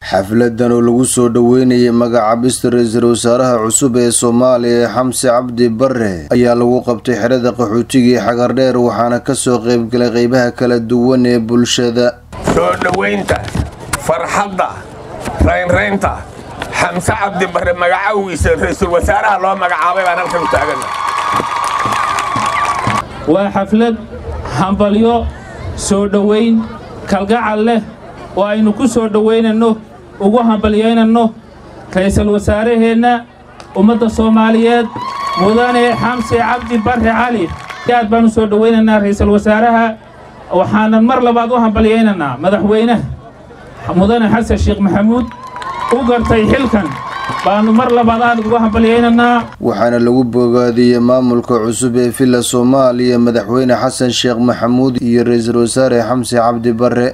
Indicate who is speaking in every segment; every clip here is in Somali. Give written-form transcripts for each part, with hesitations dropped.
Speaker 1: xafladan oo lagu soo dhaweynayay magacaabista ra'iisul wasaaraha cusub ee Soomaaliya Xamse Cabdi Barre ayaa lagu qabtay xerada qaxootiga Xagardheer waxaana ka soo qayb galay qaybaha kala duwan ee bulshada.
Speaker 2: soo dhaweynta farxadda reynta Xamse Cabdi Barre magacaawisa ra'iisul wasaaraha loo magacaabay baan halkan u taaganahay.
Speaker 3: waa xaflad hambalyo soo dhaweyn kalgacal leh oo aynu ku soo dhaweynano ugu hambalyeynano ra'iisul wasaaraheena ummadda Soomaaliyeed mudane Xamse Cabdi Barre Cali aad baan soo dhaweynana ra'iisul wasaaraha waxaan mar labaad u hambalyeynana madaxweynaha mudane Xasan Sheekh Maxamuud u gartay xilkan baanu mar labaad ugu hambalyeynana.
Speaker 1: waxaana lagu bogaadiyay maamulka cusub ee Villa Soomaaliya madaxweyne Xasan Sheekh Maxamuud iyo ra'iisul wasaare Xamse Cabdi Barre.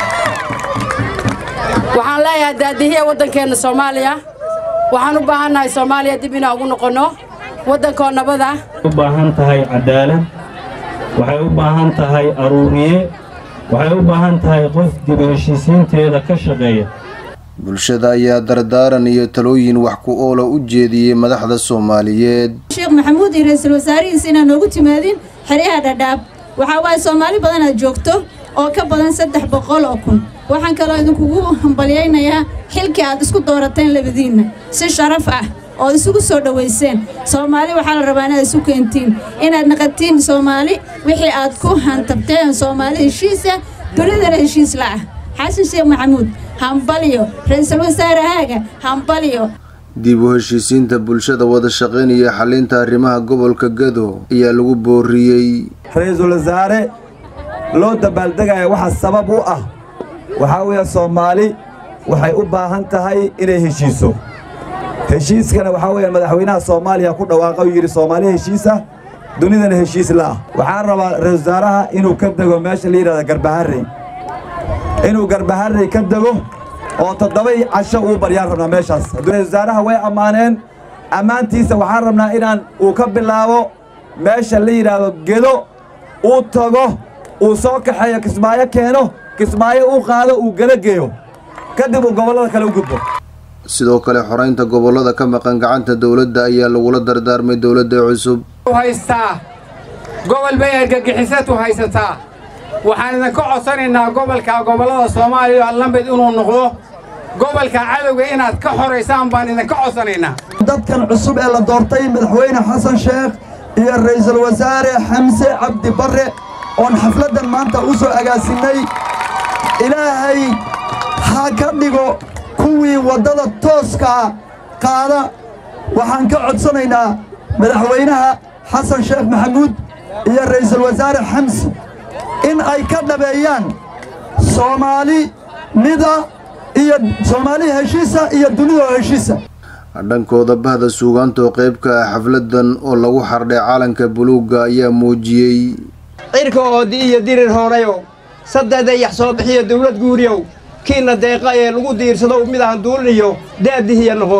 Speaker 4: waxaan leeyahay daadihiya waddankeena Soomaaliya waxaan u baahanahay Soomaaliya dib inaan ugu noqono waddanka nabada
Speaker 5: u baahan tahay cadaalad waxay u baahan tahay aruuriye waxay u baahan tahay qof dib u heshiisiinteeda ka shaqeeya.
Speaker 1: bulshada ayaa dardaaran iyo talooyin wax ku ool u jeediyay madaxda Soomaaliyeed.
Speaker 6: Sheekh Maxamuud iyo ra'iisul wasaarihiisa inaan ugu timaadin xiriyaha dhadhaab waxa way Soomaali badan aad joogto oo ka badan 300 oo kun waxaan kale idinkugu hambalyeynaya xilkii aad isku doorateen labadiina si sharaf ah oo isugu soo dhaweyseen. Soomaali waxa la rabaa inaad isu keentiin inaad naqatiin Soomaali wixii aad ku hantabteen Soomaali heshiisa dunida heshiis la ah. Xasan Sheekh Maxamuud hambalyo ra'iisul wasaaraha hambalyo
Speaker 1: dib u heshiisiinta bulshada wada shaqeynaya xalinta arrimaha gobolka Gado ayaa lagu booriyay.
Speaker 7: ra'iisul wasaare loo dabaaldegaya waxa sabab u ah waxa weeye Soomaali waxay u baahan tahay inay heshiiso. heshiiskana waxa weeye madaxweynaha Soomaaliya ku dhawaaqay yiri Soomaali heshiisa dunidana heshiis la ah. waxaan rabaa ra'iisul wasaaraha inuu ka dago meesha la yiraahdo Garbaharey inuu Garbaharey ka dago oo 7 casho uu baryaan rabnaa meeshaas. ra'iisul wasaaraha way amaaneen amaantiisa waxaan rabnaa inaan uu ka bilaabo meesha la yiraahdo Gedo uu tago uu soo kaxeeyo Kismaayo keeno Kismaayo uu qaado uu gala geeyo kadib uu gobolada kale u gudbo.
Speaker 1: sidoo kale xoreynta gobolada ka maqan gacanta dawladda ayaa lagu dardaarmay dawladda cusub.
Speaker 8: haystaa gobol bay argagixisadu haysataa waxaan idin ka codsanaynaa gobolada Soomaaliya lambeed inuu noqdo gobolka cadawga inaad ka xoreysaan baan idin ka codsanaynaa.
Speaker 7: dadkan cusub ee la doortay madaxweyne Xasan Sheekh iyo ra'iisul wasaare Xamse Cabdi Barre oon xafladan maanta u soo agaasinay ilaahay ha ka dhigo kuwii wadada tooska qaada. waxaan ka codsanaynaa madaxweynaha Xasan Sheekh Maxamuud iyo ra'iisul wasaare Xamse in ay ka dhabeeyaan Soomaali mida iyo Soomaali heshiisa iyo dunida heshiisa.
Speaker 1: dhankooda bahda suugaanta oo qayb ka ah xafladan oo lagu xardhay calanka buluuga ayaa muujiyay
Speaker 9: cirka oo iyo dirir horeeyo saddex yax soo bixiyo dawlad guuriyow kiina deeqa ee lagu diirsado mid aan duulinayo daadihiya noqo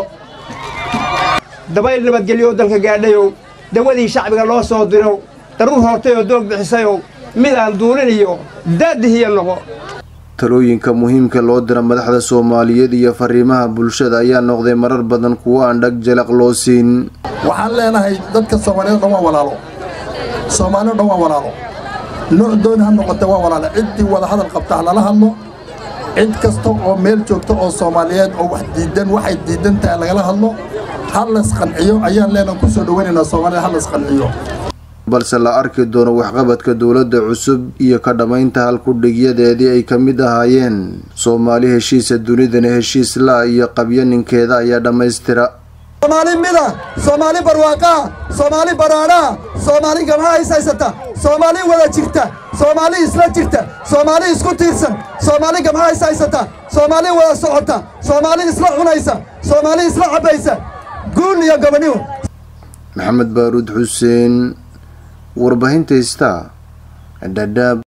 Speaker 9: dabayl nabadgelyo dalka gaadhayo dawadii shacbiga loo soo diro daruur hortay oo doog bixisayo mid aan duulinayo daadihiya noqo.
Speaker 1: talooyinka muhiimka loo dira madaxda Soomaaliyeed iyo fariimaha bulshada ayaa noqday marar badan kuwa aan dhag jalaq loo siin.
Speaker 10: waxaan leenahay dadka Soomaaliyeed dhan waa walaalo Soomaaliyeed dhan waa walaalo nooc doon ha noqoto waa walaalo cidii wada hadal qabta lala hadlo cid kasta oo meel joogto oo Soomaaliyeed oo wax diidan waxay diidan tahay lagala hadlo hal la isqanciyo ayaan leenahay ku soo dhaweynaynaa Soomaaliyeed hal la isqanciyo. balse la arki doono waxqabadka dawladda cusub iyo ka dhamaynta halku dhigyadeedii ay ka mid ahaayeen Soomaali heshiisa dunidana heshiis la iyo qabyaninkeeda ayaa dhamaystira.
Speaker 7: Soomaali mida Soomaali barwaaqa Soomaali baraara Soomaali gamaha haysata Soomaali wada jirta Soomaali isla jirta Soomaali isku tiirsan Soomaali gamaha haysata Soomaali wada socota Soomaali isla cunaysa Soomaali isla cabaysa guul iyo gabadhiyo.
Speaker 1: Maxamed Baaruud Xuseen warbaahinta Star Dhadhaab.